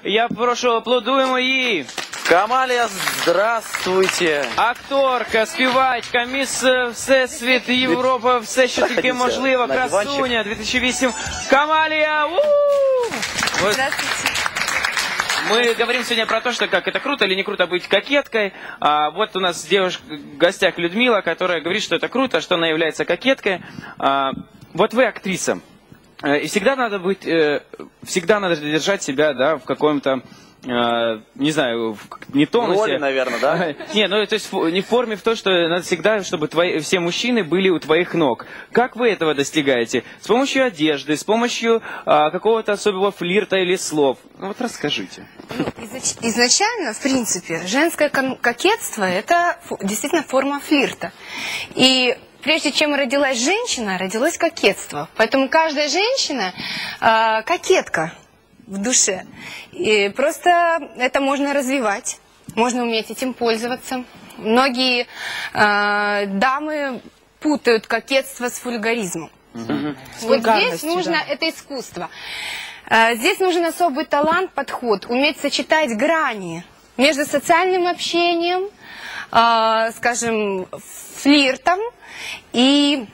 Я прошу, аплодуємо їй. Камалія, здравствуйте. Акторка, співачка, міс Всесвіт, Європа, все, що тільки можливо, красуня, 2008. Камалия! Здравствуйте. Мы говорим сегодня про то, что как это круто или не круто быть кокеткой. Вот у нас девушка в гостях Людмила, которая говорит, что это круто, что она является кокеткой. Вот вы актриса. И всегда надо быть, всегда надо держать себя, да, в каком-то, не знаю, не тонусе. Роли, наверное, да? Не, ну то есть не в форме в то, что надо всегда, чтобы все мужчины были у твоих ног. Как вы этого достигаете? С помощью одежды, с помощью какого-то особого флирта или слов? Ну вот расскажите. Ну, изначально, в принципе, женское кокетство – это действительно форма флирта. И прежде чем родилась женщина, родилось кокетство. Поэтому каждая женщина кокетка в душе. И просто это можно развивать, можно уметь этим пользоваться. Многие дамы путают кокетство с вульгаризмом. Вот здесь нужно это искусство. Здесь нужен особый талант, подход, уметь сочетать грани между социальным общением, скажем, флиртом и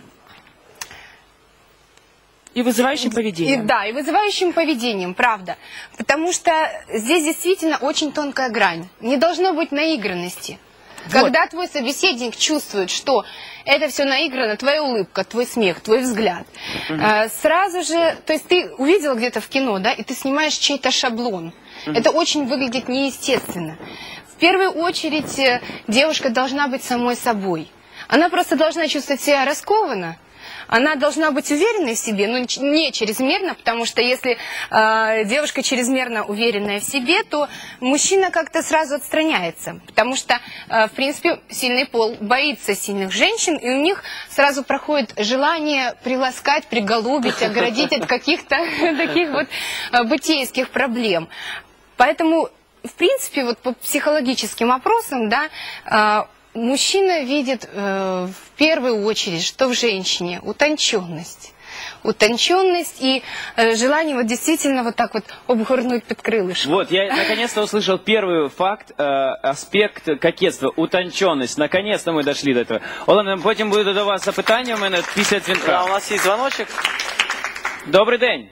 вызывающим поведением. И вызывающим поведением, правда. Потому что здесь действительно очень тонкая грань. Не должно быть наигранности. Вот. Когда твой собеседник чувствует, что это все наиграно, твоя улыбка, твой смех, твой взгляд, сразу же, то есть ты увидел где-то в кино, да, и ты снимаешь чей-то шаблон. Это очень выглядит неестественно. В первую очередь девушка должна быть самой собой. Она просто должна чувствовать себя раскованно. Она должна быть уверенной в себе, но не чрезмерно, потому что если девушка чрезмерно уверенная в себе, то мужчина как-то сразу отстраняется. Потому что, в принципе, сильный пол боится сильных женщин, и у них сразу проходит желание приласкать, приголубить, оградить от каких-то таких вот бытийских проблем. Поэтому, в принципе, вот по психологическим опросам, да, мужчина видит в первую очередь, что в женщине утонченность. Утонченность и желание вот действительно вот так вот обгорнуть под крылышко. Вот, я наконец-то услышал первый факт, аспект кокетства, утонченность. Наконец-то мы дошли до этого. Олена, потім буде до вас запитання у мене після дзвінка. Да, у нас есть звоночек. Добрий день.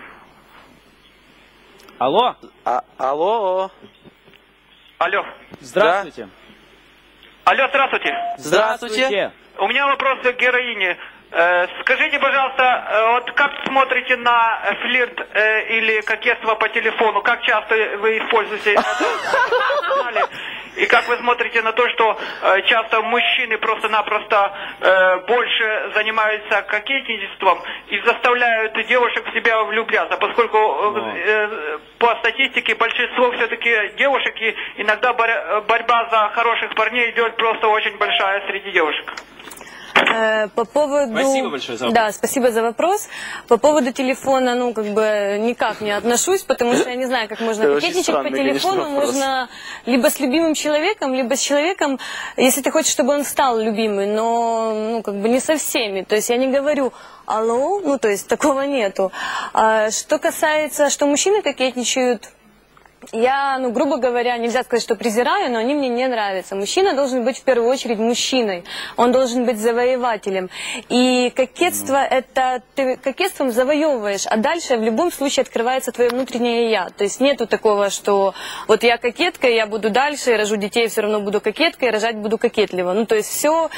Алло? Алло. Алло. Здравствуйте. Да. Алло, здравствуйте. Здравствуйте. У меня вопрос к героине. Скажите, пожалуйста, вот как смотрите на флирт или кокетство по телефону? Как часто вы используете это? И как вы смотрите на то, что часто мужчины просто-напросто больше занимаются кокетничеством и заставляют девушек в себя влюбляться, поскольку по статистике большинство все-таки девушек, и иногда борьба за хороших парней идет просто очень большая среди девушек. По поводу... Спасибо большое за вопрос. Да, спасибо за вопрос. По поводу телефона, ну, как бы никак не отношусь, потому что я не знаю, как можно кокетничать по телефону. Конечно, можно либо с любимым человеком, либо с человеком, если ты хочешь, чтобы он стал любимым, но, ну, как бы не со всеми. То есть я не говорю «алло», ну, то есть такого нету. Что касается, что мужчины кокетничают... Я, ну, грубо говоря, нельзя сказать, что презираю, но они мне не нравятся. Мужчина должен быть в первую очередь мужчиной. Он должен быть завоевателем. И кокетство, это ты кокетством завоевываешь, а дальше в любом случае открывается твое внутреннее «я». То есть нету такого, что вот я кокетка, я буду дальше, рожу детей, все равно буду кокеткой, рожать буду кокетливо. Ну, то есть все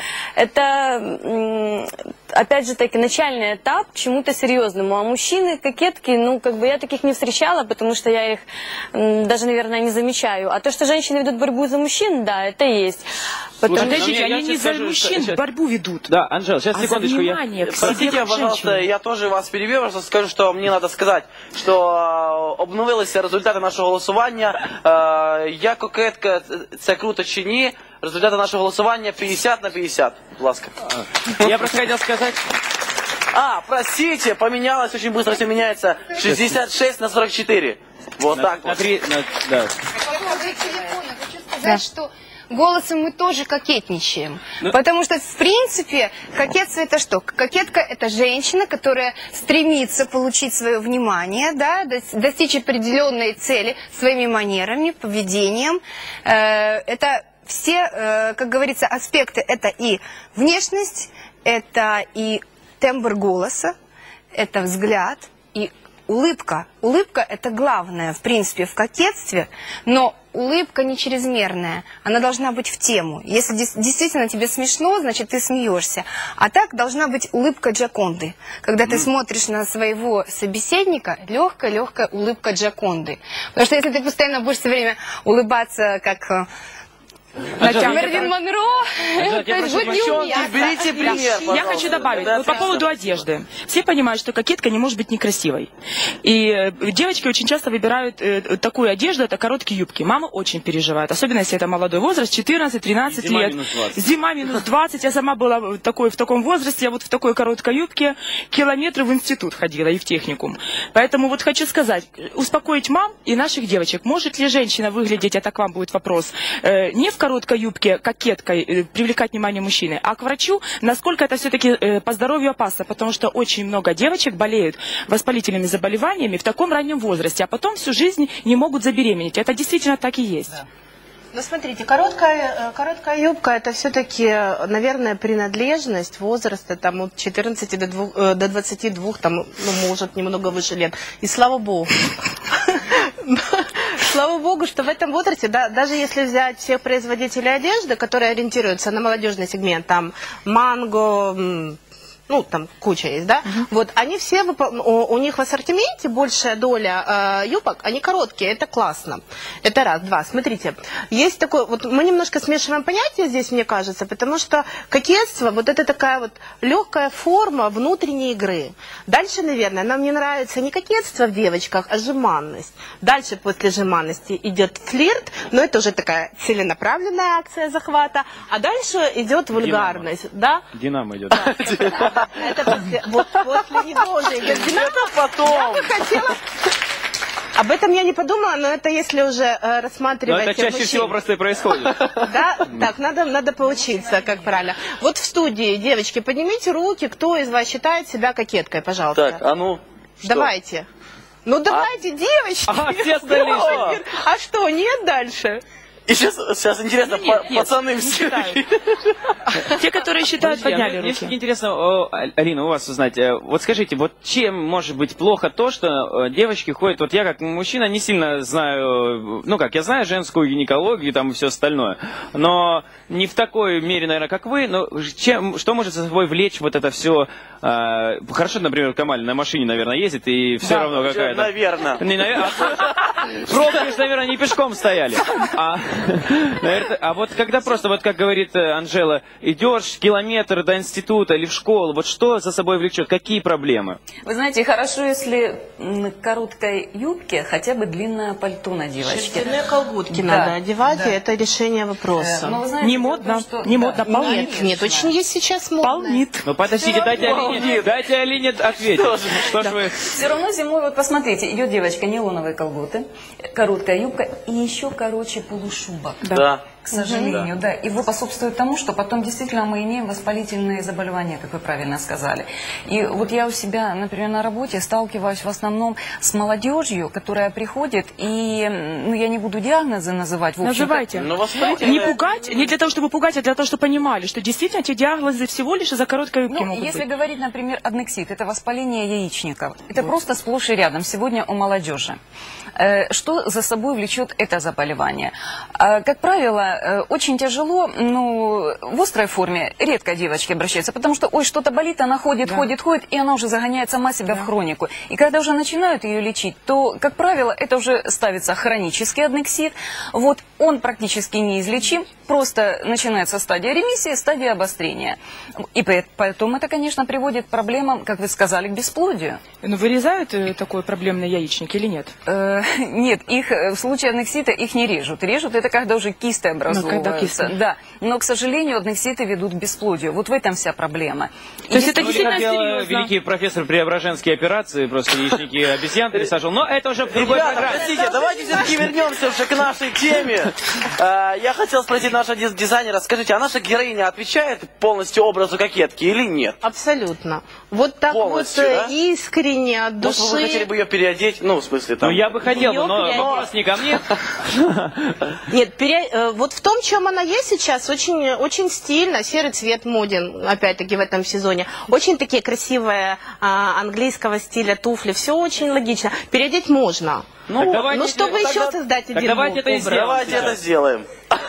это, опять же таки, начальный этап к чему-то серьезному. А мужчины кокетки, ну, как бы я таких не встречала, потому что я их... даже, наверное, не замечаю. А то, что женщины ведут борьбу за мужчин, да, это есть. Подождите, они не за мужчин борьбу ведут. Да, Анжела, сейчас, секундочку. Простите, пожалуйста, я тоже вас перебью, просто скажу, что мне надо сказать, що обновилися результати нашого голосування. Я кокетка, це круто чи ні? Результати нашого голосування 50/50. Будь ласка. Я просто хотел сказать... Простите, поменялось, очень быстро все меняется. 66/44. Вот так вот. По поводу телефона хочу сказать, что голосом мы тоже кокетничаем. Потому что, в принципе, кокетство это что? Кокетка это женщина, которая стремится получить свое внимание, да, достичь определенной цели своими манерами, поведением. Это все, как говорится, аспекты. Это и внешность, это и тембр голоса, это взгляд и улыбка. Улыбка – это главное, в принципе, в кокетстве, но улыбка не чрезмерная, она должна быть в тему. Если действительно тебе смешно, значит, ты смеешься. А так должна быть улыбка Джоконды. Когда ты смотришь на своего собеседника, легкая улыбка Джоконды. Потому что если ты постоянно будешь все время улыбаться, как... Мерлин Монро, то есть будет неуместно. Берите пример, Я хочу добавить, вот по поводу одежды. Все понимают, что кокетка не может быть некрасивой. И девочки очень часто выбирают такую одежду, это короткие юбки. Мамы очень переживают, особенно если это молодой возраст, 14-13 лет. Зима минус 20. Я сама была в таком возрасте, я вот в такой короткой юбке километры в институт ходила и в техникум. Поэтому вот хочу сказать, успокоить мам и наших девочек. Может ли женщина выглядеть, это к вам будет вопрос, не в короткой юбке, кокеткой, привлекать внимание мужчины, а к врачу, насколько это все-таки по здоровью опасно, потому что очень много девочек болеют воспалительными заболеваниями в таком раннем возрасте, а потом всю жизнь не могут забеременеть. Это действительно так и есть. Да. Ну, смотрите, короткая юбка – это все-таки, наверное, принадлежность возраста там, от 14 до 22, там, ну, может, немного выше лет. И слава богу. Слава богу, что в этом возрасте, да, даже если взять всех производителей одежды, которые ориентируются на молодежный сегмент, там, Манго, ну, там куча есть, да, вот, они все, у них в ассортименте большая доля юбок, они короткие, это классно, это раз, два, смотрите, есть такой, вот мы немножко смешиваем понятия здесь, мне кажется, потому что кокетство, вот это такая вот легкая форма внутренней игры. Дальше, наверное, нам не нравится не кокетство в девочках, а жеманность. Дальше после жеманности идет флирт, но это уже такая целенаправленная акция захвата, а дальше идет вульгарность, да? Динамо идет. Это после него уже идет Динамо, потом. Я бы хотела... Об этом я не подумала, но это если уже рассматривать... Но это чаще всего просто и происходит. Да? Так, надо поучиться, как правильно. Вот в студии, девочки, поднимите руки, кто из вас считает себя кокеткой, пожалуйста. Так, а ну, что? Давайте. Ну давайте, девочки. А все остальные. А что, нет дальше? И сейчас интересно, пацаны все. Те, которые считают, подняли руки. Мне все-таки интересно, Алина, у вас узнать, вот скажите, вот чем может быть плохо то, что девочки ходят, вот я как мужчина не сильно знаю, ну как, я знаю женскую гинекологию там и все остальное, но не в такой мере, наверное, как вы, но что может за собой влечь вот это все, хорошо, например, Камаль на машине, наверное, ездит, и все да, равно какая-то... Наверное. Не, наверное. Пробки, наверное, не пешком стояли. А вот когда просто, вот как говорит Анжела, идешь километр до института или в школу, вот что за собой влечет, какие проблемы? Вы знаете, хорошо, если на короткой юбке хотя бы длинное пальто на девочке. Шерстяные колготки надо одевать, и это решение вопроса. Но, вы знаете, не модно, не модно, полнит. Нет, очень есть сейчас модно. Полнит. Ну подождите, дайте Алине ответить. Что ж вы... Все равно зимой, вот посмотрите, идет девочка, нейлоновые колготы, короткая юбка и еще короче полушубок. Да. К сожалению, да. И вы способствует тому, что потом действительно мы имеем воспалительные заболевания, как вы правильно сказали. И вот я у себя, например, на работе сталкиваюсь в основном с молодежью, которая приходит, и, ну, я не буду диагнозы называть. Называйте. Не пугать, не для того, чтобы пугать, а для того, чтобы понимали, что действительно эти диагнозы всего лишь из-за короткой юбки могут если быть. говорить, например, аднексит, это воспаление яичников. Это просто сплошь и рядом сегодня у молодежи. Что за собой влечет это заболевание? Как правило, очень тяжело, ну, в острой форме редко девочки обращаются, потому что, ой, что-то болит, она ходит, ходит, и она уже загоняет сама себя в хронику. И когда уже начинают ее лечить, то, как правило, это уже ставится хронический аднексит. Вот он практически неизлечим, просто начинается стадия ремиссии, стадия обострения. И поэтому это, конечно, приводит к проблемам, как вы сказали, к бесплодию. Но вырезают такой проблемный яичник или нет? Нет, их в случае аднексита их не режут. Режут это когда уже кисты образовываются. Да. Но, к сожалению, аднекситы ведут к бесплодию. Вот в этом вся проблема. То есть это действительно серьезно. Великий профессор Преображенские операции, просто яичники обезьян пересаживал. Но это уже в другой программе. Простите, давайте все-таки вернемся уже к нашей теме. Я хотел спросить наша дизайнера, скажите, а наша героиня отвечает полностью образу кокетки или нет? Абсолютно. Вот так Полностью, вот да? искренне, от души. Может, вы хотели бы ее переодеть? Ну, в смысле, там... Ну, я бы хотел, Её но переодеть. вопрос не ко мне. Нет, вот в том, чем она есть сейчас, очень, очень стильно, серый цвет моден, опять-таки, в этом сезоне. Очень такие красивые английского стиля туфли, все очень логично. Переодеть можно. Так давайте- Ну, чтобы тогда- еще создать так один давайте это и образ. сделаем. Давайте это сделаем.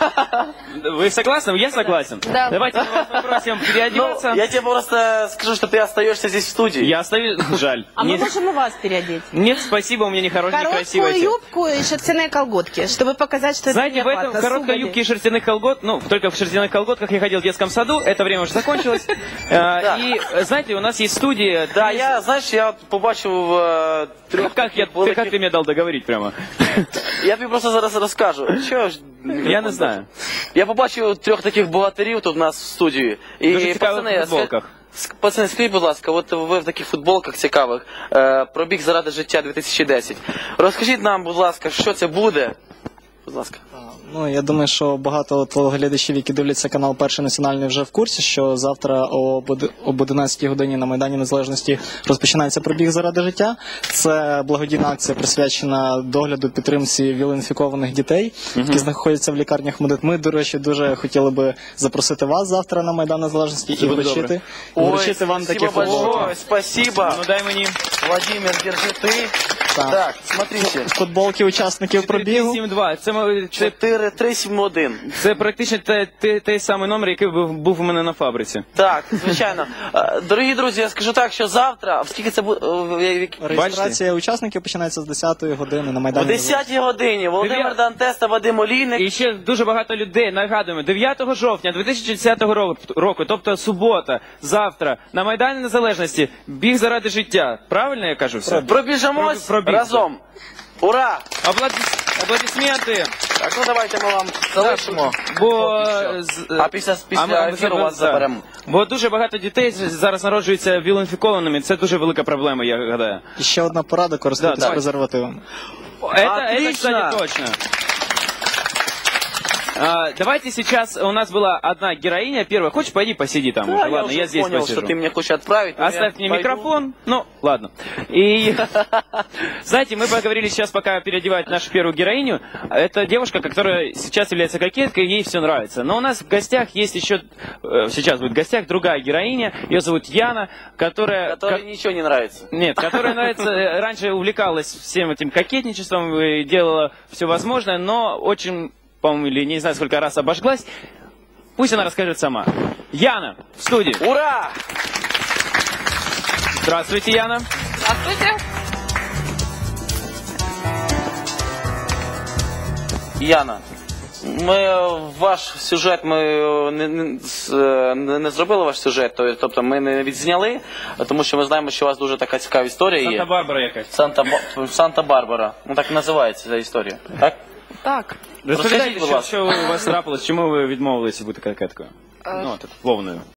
Вы согласны? Я согласен. Да. Давайте мы вас попросим переодеваться. Ну, я тебе просто скажу, что ты остаешься здесь в студии. Я остаюсь... Жаль. А мы Нет, можем и вас переодеть. нет, спасибо, у меня не хороший, не красивый Короткую отец. юбку и шерстяные колготки, чтобы показать, что Знаете, это в этом неопасно. короткой Сугоби. юбке и шерстяных колгот, ну, только в шерстяных колготках я ходил в детском саду, это время уже закончилось. И, знаете, у нас есть студия... Да, я, знаешь, я побачив трьох... Как ты мне дал договорить прямо? Я тобі просто зараз розкажу. Я не знаю. Я побачив трьох таких богатирів тут у нас в студії. Дуже І, цікавих футболках. Пацани, скажіть, будь ласка, от ви в таких футболках цікавих, пробіг заради життя 2010. Розкажіть нам, будь ласка, що це буде? Будь ласка. Ну, я думаю, що багато телеглядачів, які дивляться канал Перший національний, вже в курсі, що завтра об 11 годині на Майдані Незалежності розпочинається пробіг заради життя. Це благодійна акція, присвячена догляду, підтримці віл-інфікованих дітей, які знаходяться в лікарнях МОДИТ. Ми, до речі, дуже хотіли би запросити вас завтра на Майдан Незалежності і вручити вам такі футболки. Спасибо. Ну дай мені. Владимир, держи ти. Так, смотрите. Футболки учасників пробігу. 472. Це 4371. Це практично той самий номер, який був у мене на фабриці. Так, звичайно. Дорогі друзі, я скажу так, що завтра, скільки це буде? Реєстрація учасників починається з 10 години на О Майдані. 10 годині Володимир Дантес та Вадим Олійник. І ще дуже багато людей, нагадуємо, 9 жовтня 2010 року, тобто субота, завтра, на Майдані Незалежності, біг заради життя. Правильно я кажу все? Пробіжимось Пробіг. разом. Ура! Аплодисменти. Так, ну давайте ми вам залишимо. А після ефіру вас заберемо. Бо дуже багато дітей зараз народжуються віл-інфікованими, це дуже велика проблема, я гадаю. І ще одна порада – користуйтесь презервативами. Это, кстати, точно. Давайте сейчас, у нас была одна героиня, первая. Хочешь, пойди посиди там уже, ладно, я здесь понял, посижу. что ты меня хочешь отправить. Оставь мне микрофон, ну, ладно. И, знаете, мы поговорили сейчас, пока переодевают нашу первую героиню. Это девушка, которая сейчас является кокеткой, ей все нравится. Но у нас в гостях есть еще, сейчас будет в гостях другая героиня, ее зовут Яна, которая... Которой ничего не нравится. Нет, которая нравится, раньше увлекалась всем этим кокетничеством, и делала все возможное, но очень... по-моему, или не знаю, сколько раз обожглась. Пусть она расскажет сама. Яна, в студии. Ура! Здравствуйте, Яна. Здравствуйте. Яна, ваш сюжет, ми не зробили ваш сюжет, тобто ми не відзняли, тому що ми знаємо, що у вас дуже така цікава історія є. Санта-Барбара якась. Санта-Барбара. Ну так називається ця історія, так? Так. Розповідайте, що у вас трапилось, чому ви відмовилися бути кокеткою? Ну, так, повною.